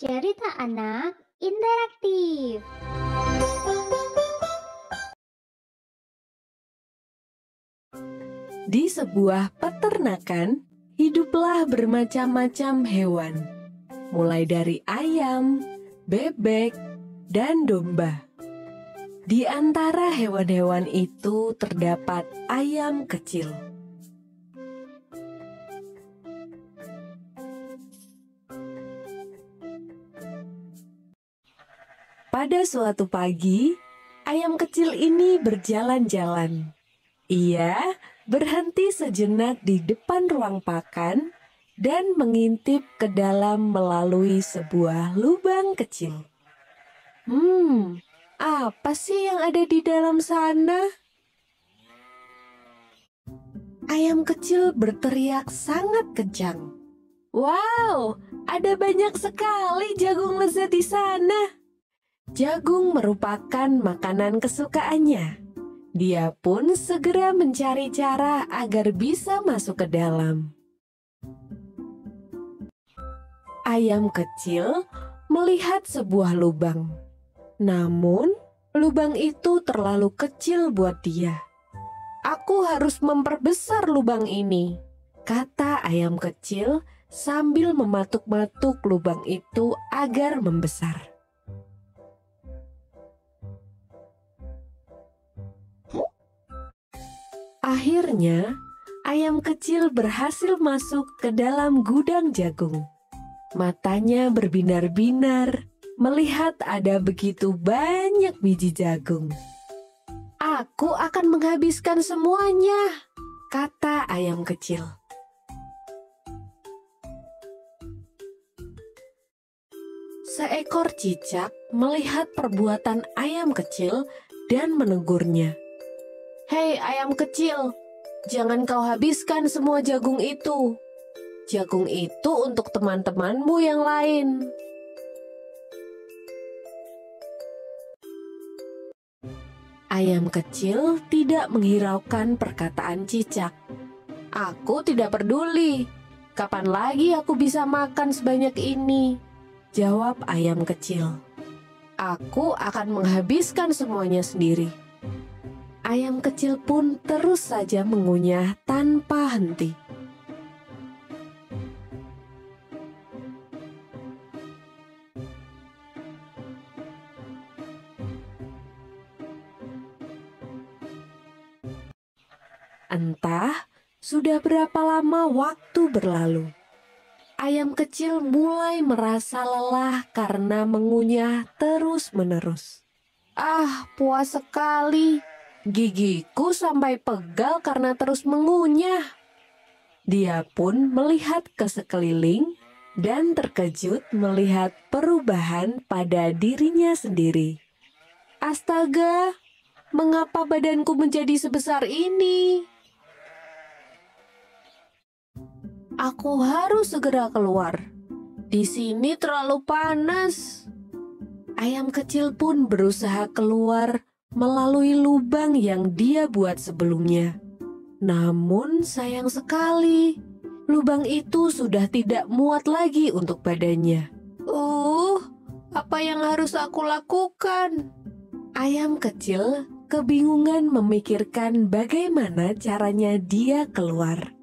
Cerita anak interaktif. Di sebuah peternakan, hiduplah bermacam-macam hewan, mulai dari ayam, bebek, dan domba. Di antara hewan-hewan itu terdapat ayam kecil. Pada suatu pagi, ayam kecil ini berjalan-jalan. Ia berhenti sejenak di depan ruang pakan dan mengintip ke dalam melalui sebuah lubang kecil. Apa sih yang ada di dalam sana? Ayam kecil berteriak sangat kencang. Wow, ada banyak sekali jagung lezat di sana. Jagung merupakan makanan kesukaannya. Dia pun segera mencari cara agar bisa masuk ke dalam. Ayam kecil melihat sebuah lubang. Namun, lubang itu terlalu kecil buat dia. "Aku harus memperbesar lubang ini," kata ayam kecil sambil mematuk-matuk lubang itu agar membesar. Akhirnya, ayam kecil berhasil masuk ke dalam gudang jagung. Matanya berbinar-binar melihat ada begitu banyak biji jagung. "Aku akan menghabiskan semuanya," kata ayam kecil. Seekor cicak melihat perbuatan ayam kecil dan menegurnya. "Hei ayam kecil, jangan kau habiskan semua jagung itu. Jagung itu untuk teman-temanmu yang lain." Ayam kecil tidak menghiraukan perkataan cicak. "Aku tidak peduli. Kapan lagi aku bisa makan sebanyak ini?" jawab ayam kecil. "Aku akan menghabiskan semuanya sendiri." Ayam kecil pun terus saja mengunyah tanpa henti. Entah sudah berapa lama waktu berlalu. Ayam kecil mulai merasa lelah karena mengunyah terus-menerus. Puas sekali. Gigiku sampai pegal karena terus mengunyah." Dia pun melihat ke sekeliling dan terkejut melihat perubahan pada dirinya sendiri. "Astaga, mengapa badanku menjadi sebesar ini? Aku harus segera keluar. Di sini terlalu panas." Ayam kecil pun berusaha keluar melalui lubang yang dia buat sebelumnya. Namun sayang sekali, lubang itu sudah tidak muat lagi untuk badannya. Apa yang harus aku lakukan?" Ayam kecil kebingungan memikirkan bagaimana caranya dia keluar.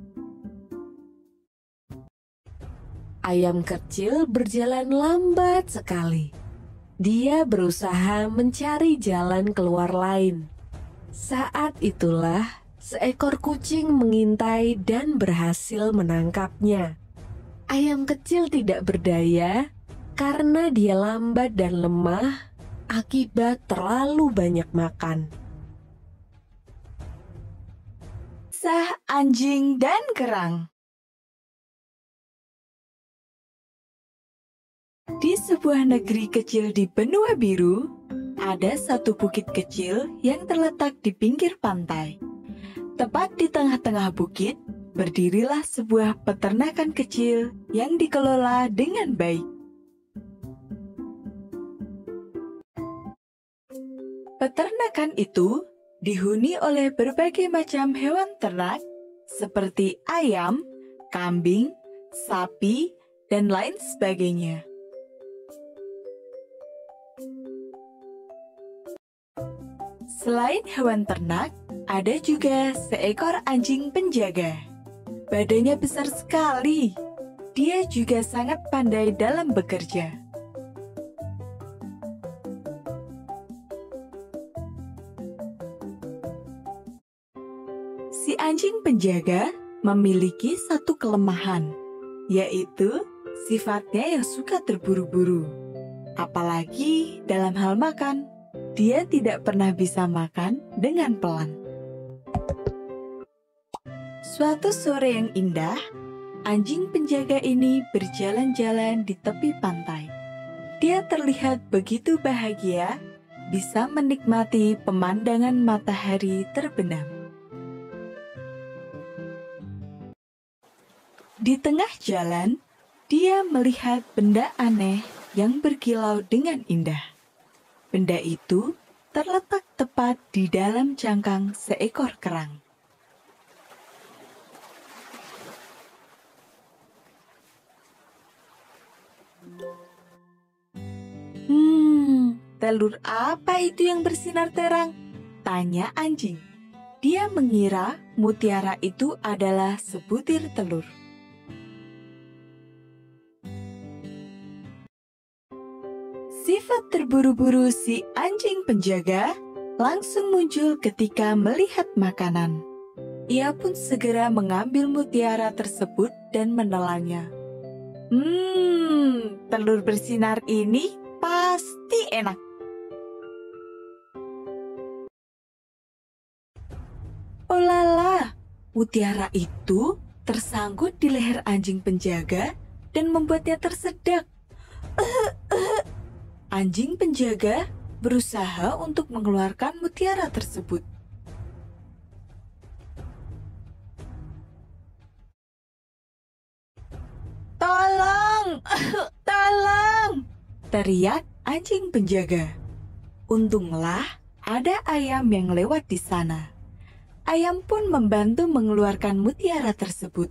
Ayam kecil berjalan lambat sekali. Dia berusaha mencari jalan keluar lain. Saat itulah seekor kucing mengintai dan berhasil menangkapnya. Ayam kecil tidak berdaya karena dia lambat dan lemah akibat terlalu banyak makan. Kisah anjing dan kerang. Di sebuah negeri kecil di benua biru, ada satu bukit kecil yang terletak di pinggir pantai. Tepat di tengah-tengah bukit, berdirilah sebuah peternakan kecil yang dikelola dengan baik. Peternakan itu dihuni oleh berbagai macam hewan ternak seperti ayam, kambing, sapi, dan lain sebagainya. Selain hewan ternak, ada juga seekor anjing penjaga. Badannya besar sekali. Dia juga sangat pandai dalam bekerja. Si anjing penjaga memiliki satu kelemahan, yaitu sifatnya yang suka terburu-buru. Apalagi dalam hal makan, dia tidak pernah bisa makan dengan pelan. Suatu sore yang indah, anjing penjaga ini berjalan-jalan di tepi pantai. Dia terlihat begitu bahagia, bisa menikmati pemandangan matahari terbenam. Di tengah jalan, dia melihat benda aneh yang berkilau dengan indah. Benda itu terletak tepat di dalam cangkang seekor kerang. Telur apa itu yang bersinar terang? Tanya anjing. Dia mengira mutiara itu adalah sebutir telur. Sifat terburu-buru si anjing penjaga langsung muncul ketika melihat makanan. Ia pun segera mengambil mutiara tersebut dan menelannya. Telur bersinar ini pasti enak. Oh lala, mutiara itu tersangkut di leher anjing penjaga dan membuatnya tersedak. Anjing penjaga berusaha untuk mengeluarkan mutiara tersebut. Tolong! Tolong! Teriak anjing penjaga. Untunglah ada ayam yang lewat di sana. Ayam pun membantu mengeluarkan mutiara tersebut.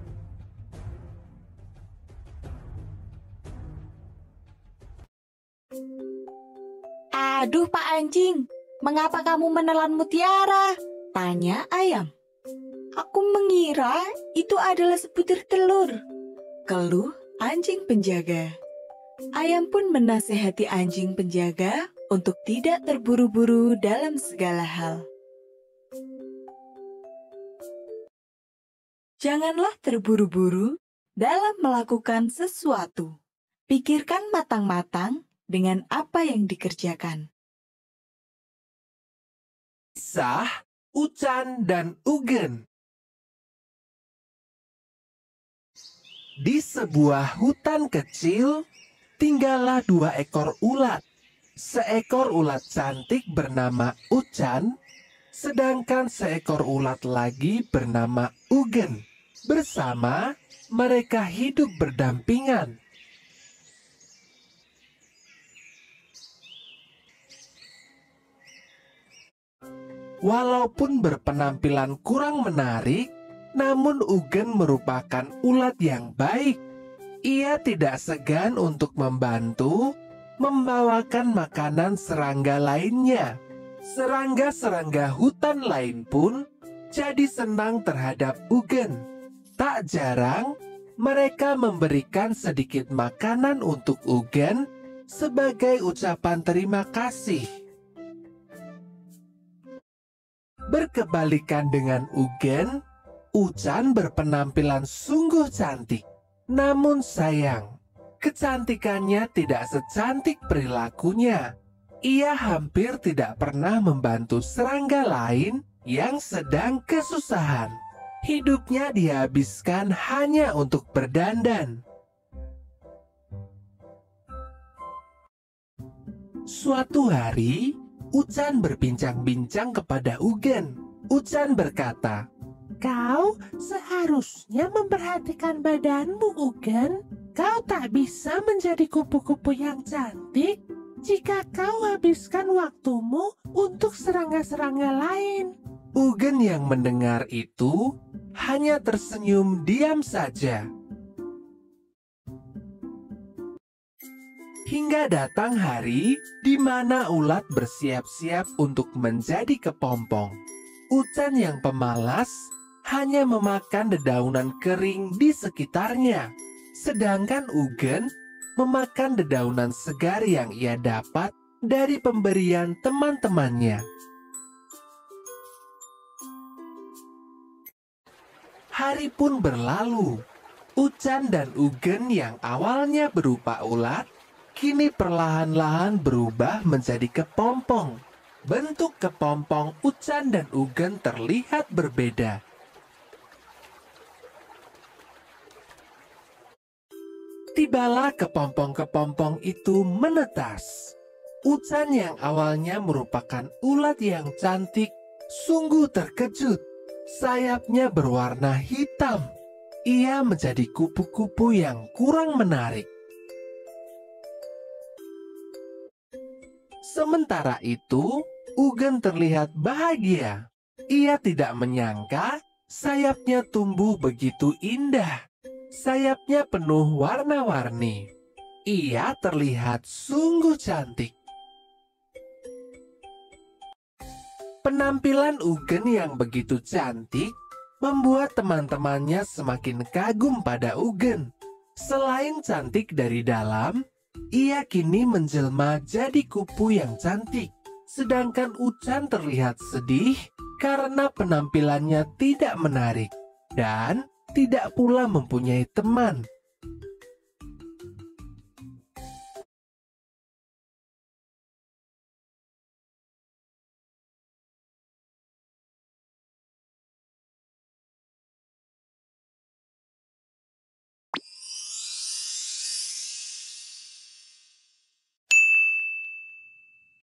Aduh Pak Anjing, mengapa kamu menelan mutiara? Tanya ayam. Aku mengira itu adalah sebutir telur. Keluh anjing penjaga. Ayam pun menasehati anjing penjaga untuk tidak terburu-buru dalam segala hal. Janganlah terburu-buru dalam melakukan sesuatu. Pikirkan matang-matang dengan apa yang dikerjakan. Kisah Ucan dan Ugen. Di sebuah hutan kecil, tinggallah 2 ekor ulat. Seekor ulat cantik bernama Ucan, sedangkan seekor ulat lagi bernama Ugen. Bersama, mereka hidup berdampingan. Walaupun berpenampilan kurang menarik, namun Ugen merupakan ulat yang baik. Ia tidak segan untuk membantu membawakan makanan serangga lainnya. Serangga-serangga hutan lain pun jadi senang terhadap Ugen. Tak jarang, mereka memberikan sedikit makanan untuk Ugen sebagai ucapan terima kasih. Berkebalikan dengan Ugen, Ucan berpenampilan sungguh cantik. Namun sayang, kecantikannya tidak secantik perilakunya. Ia hampir tidak pernah membantu serangga lain yang sedang kesusahan. Hidupnya dihabiskan hanya untuk berdandan. Suatu hari, Ucan berbincang-bincang kepada Ugen. Ucan berkata, "Kau seharusnya memperhatikan badanmu, Ugen. Kau tak bisa menjadi kupu-kupu yang cantik jika kau habiskan waktumu untuk serangga-serangga lain." Ugen yang mendengar itu hanya tersenyum diam saja. Hingga datang hari di mana ulat bersiap-siap untuk menjadi kepompong. Ucan yang pemalas hanya memakan dedaunan kering di sekitarnya, sedangkan Ugen memakan dedaunan segar yang ia dapat dari pemberian teman-temannya. Hari pun berlalu. Ucan dan Ugen yang awalnya berupa ulat, kini perlahan-lahan berubah menjadi kepompong. Bentuk kepompong Ucan dan Ugen terlihat berbeda. Tibalah kepompong-kepompong itu menetas. Ucan yang awalnya merupakan ulat yang cantik, sungguh terkejut. Sayapnya berwarna hitam. Ia menjadi kupu-kupu yang kurang menarik. Sementara itu, Ugen terlihat bahagia. Ia tidak menyangka sayapnya tumbuh begitu indah. Sayapnya penuh warna-warni. Ia terlihat sungguh cantik. Penampilan Ugen yang begitu cantik membuat teman-temannya semakin kagum pada Ugen. Selain cantik dari dalam, ia kini menjelma jadi kupu yang cantik. Sedangkan Ucan terlihat sedih karena penampilannya tidak menarik dan tidak pula mempunyai teman.